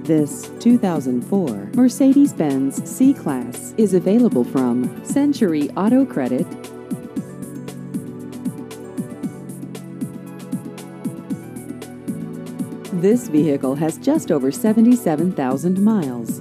This 2004 Mercedes-Benz C-Class is available from Century Auto Credit. This vehicle has just over 77,000 miles.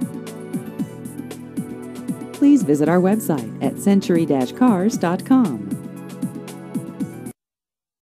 Please visit our website at century-cars.com.